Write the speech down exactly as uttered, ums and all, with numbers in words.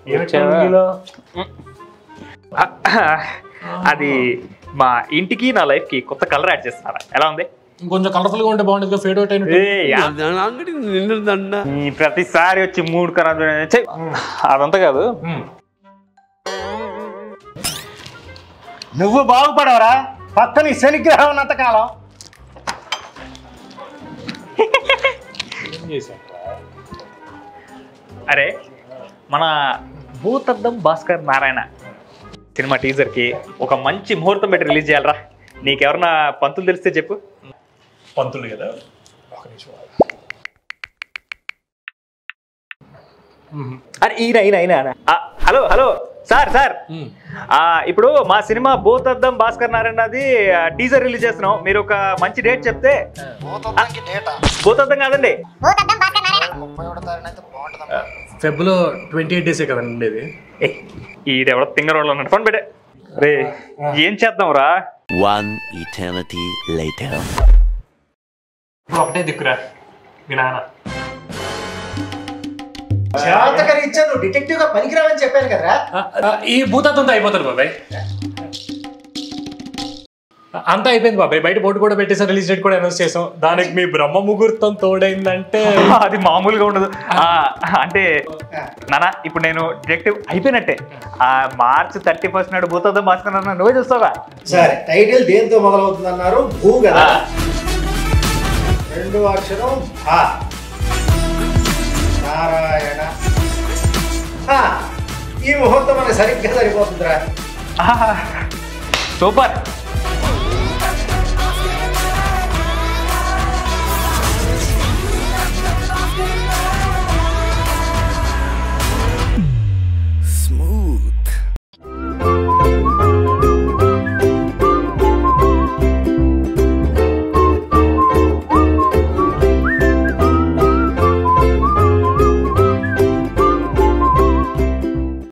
అది మా ఇంటికి నా లైఫ్ కి కొత్త కలర్ యాడ్ చేస్తున్నారా? ఎలా ఉంది? ఇంకొంచెం కలర్ఫుల్ గా ఉంటే బాగుంటుంది. ఫేడ్ అవుట్ అయిన ప్రతిసారి వచ్చి మూడు ఖరాబ్ అదంతా కాదు. నువ్వు బాగుపడవరా పక్కన శనిగ్రహం ఉన్నంత కాలం. అరే మన భూతద్దం భాస్కర్ నారాయణ సినిమా టీజర్ కి ఒక మంచి ముహూర్తం పెట్టి రిలీజ్ చేయాలరా. నీకెవరన్నా పంతులు తెలిస్తే చెప్పు. పంతులు కదా, అరే ఈయన ఈయన ఈయన హలో హలో సార్ సార్ ఇప్పుడు మా సినిమా భూతద్దం భాస్కర్ నారాయణది టీజర్ రిలీజ్ చేస్తున్నాం. మీరు ఒక మంచి డేట్ చెప్తే. భూతద్దం కాదండి, ఫెబ్లో ట్వంటీ ఎయిట్ డేసే కదండి ఉండేది. ఈడెవడో తింగర్ వాళ్ళు అన్నట్టు ఫోన్ పెట్టే. రే ఏం చేద్దాం రా? One eternity later. ఒకటే దిక్కురా మీ నాన్న. జాతకరి ఇచ్చా నువ్వు డిటెక్టివ్ గా పనికిరావని చెప్పాను కదరా. ఈ భూతత్వంతో అయిపోతుంది బాబాయ్. అంతా అయిపోయింది బాబాయ్. బయట బోర్డు కూడా పెట్టేసాం, రిలీజ్ డేట్ కూడా అనౌన్స్ చేసాం. దానికి మీ బ్రహ్మ ముహూర్తం తోడైందంటే అది మామూలుగా ఉండదు. అంటే నానా ఇప్పుడు నేను డిటెక్టివ్ అయిపోయినట్టే. ఆ మార్చ్ థర్టీ ఫస్ట్ నాడు భూతద్దం భాస్కర్ నువ్వే చూస్తావా? సరే, టైటిల్ దేంతో మొదలవుతుంది అన్నారు? భూ కదా. రెండు అక్షరం భా. నారాయణ. ఈ ముహూర్తం మనకి సరిగ్గా సరిపోతుందిరా. సూపర్.